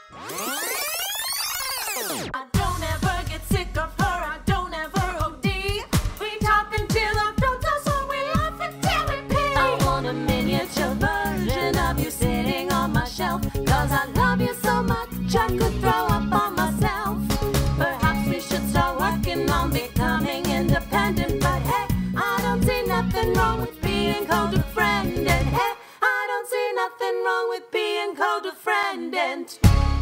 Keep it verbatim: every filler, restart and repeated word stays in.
I don't ever get sick of her, I don't ever O D. We talk until our throats are sore, we laugh until we pee. I want a miniature version of you sitting on my shelf, cause I love you so much I could throw up on myself. Perhaps we should start working on becoming independent, but hey, I don't see nothing wrong with being co-defriended. Hey, I don't see nothing wrong with being co-defriended.